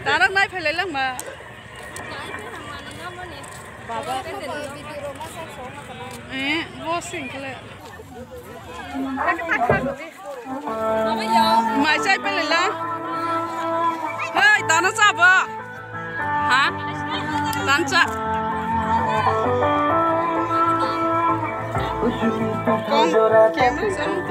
ta đang nay phải lấy lắm mà vô sinh cái này mày chạy phải lấy lắm hey ta nó sao vậy hả tan chạy con kiếm được không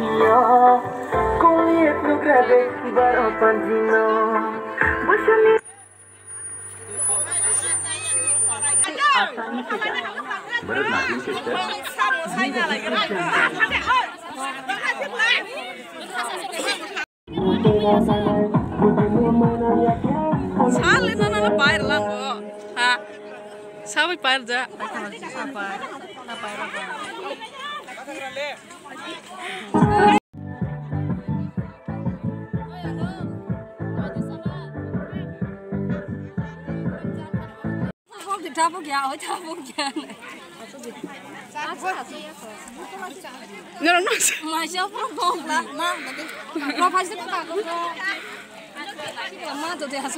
sao lên nó bay lắm bộ hả sao bị bay ra Chào bông già, chào bông già này. Nó mà sao không bông là mà nó phải sức cả không có. Mà tụi nó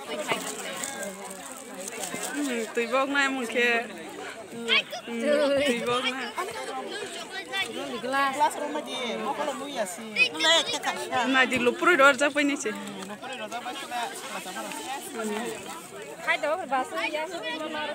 tùy bông này một kia. Tùy bông này. Này thì lục rồi đó ra bên này chứ. Hai đứa phải bảo sao giá số mà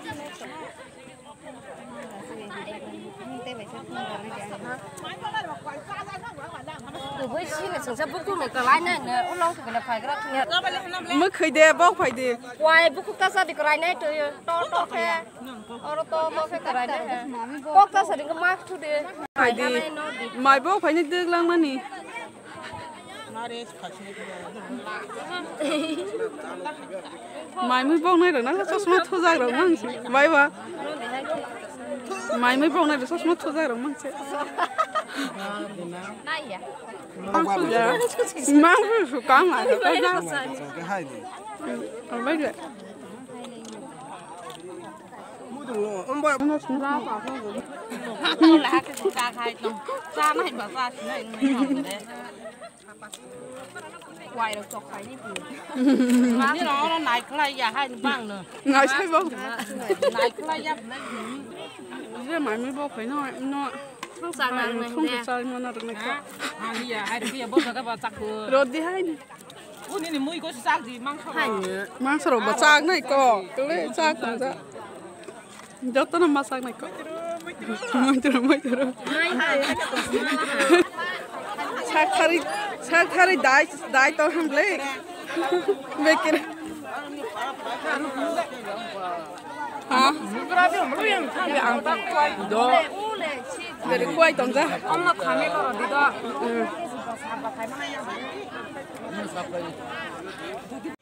từ với chi này sừng sấp bút này cái lái này ôn lâu thì cái phải cái đó mức khơi đè bóc phải đè quay bút ta sao thì cái lái này từ to thế to thế cái lái này bóc ta sao thì cái mát thôi đè phải đè mày bóc phải nhận được lắm mà nè mày mới bông này rồi nó có số thu ra rồi mang vậy mà mày mới bông này rồi số thu ra rồi mang chứ mang phải có mà cái ra bây giờ ông bảo nó xuống ra vào không là cái cá khai nó ra này bảo ra thế này quay được chọc phải như thế nó này cái này giả hai bằng nữa nói sai bông này cái này giả giờ mày mới bông phải nó không sang này không được sang mà nó được này cả hai giờ hai đứa bông rồi các bạn chắc rồi đi hai ủa này mũi có sang gì mang sầu bát sang này co cái này sang cũng ra cho tao nằm sang này co mới rồi Sao thari dai to ham le bekin hả đó để quay tổng ra ông nó khám nó đi đó